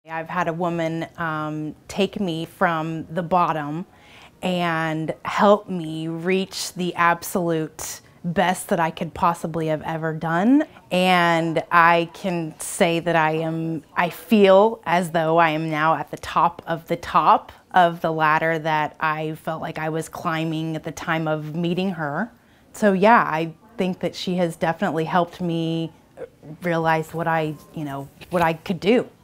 I've had a woman take me from the bottom and help me reach the absolute best that I could possibly have ever done. And I can say that I feel as though I am now at the top of the ladder that I felt like I was climbing at the time of meeting her. So yeah, I think that she has definitely helped me realize what I could do.